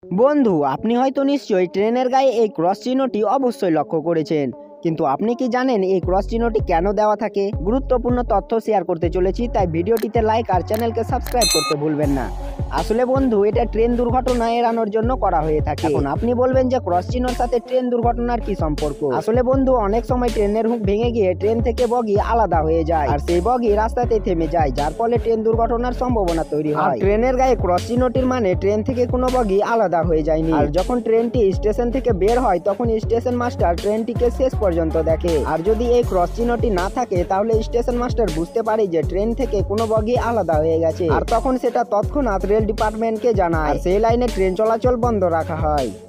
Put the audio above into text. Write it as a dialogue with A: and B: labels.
A: বন্ধু, আপনি হয়তো নিশ্চয়ই ট্রেনের গায়ে এই ক্রস চিহ্নটি অবশ্যই লক্ষ্য করেছেন, কিন্তু আপনি কি জানেন এই ক্রস চিহ্নটি কেন দেওয়া থাকে? গুরুত্বপূর্ণ তথ্য শেয়ার করতে চলেছি, তাই ভিডিওটিতে লাইক আর চ্যানেলকে সাবস্ক্রাইব করতে ভুলবেন না। আসলে বন্ধু, এটা ট্রেন দুর্ঘটনা এড়ানোর জন্য করা হয়ে থাকে। এখন আপনি বলবেন যে ক্রস চিহ্নের সাথে ট্রেন দুর্ঘটনার কি সম্পর্ক? আসলে বন্ধু, অনেক সময় ট্রেনের হুক ভেঙে গিয়ে ট্রেন থেকে বগি আলাদা হয়ে যায়, আর সেই বগি রাস্তাতে থেমে যায়, যার ফলে ট্রেন দুর্ঘটনার সম্ভাবনা তৈরি হয়। ট্রেনের গায়ে ক্রস চিহ্নটির মানে ট্রেন থেকে কোনো বগি আলাদা হয়ে যায়নি। আর যখন ট্রেনটি স্টেশন থেকে বের হয়, তখন স্টেশন মাস্টার ট্রেনটিকে শেষ পর্যন্ত দেখে। আর যদি এই ক্রস চিহ্নটি না থাকে, তাহলে স্টেশন মাস্টার বুঝতে পারে যে ট্রেন থেকে কোনো বগি আলাদা হয়ে গেছে, আর তখন সেটা তৎক্ষণাৎ রেল ডিপার্টমেন্টকে জানায়, আর সেই লাইনে ট্রেন চলাচল বন্ধ রাখা হয়।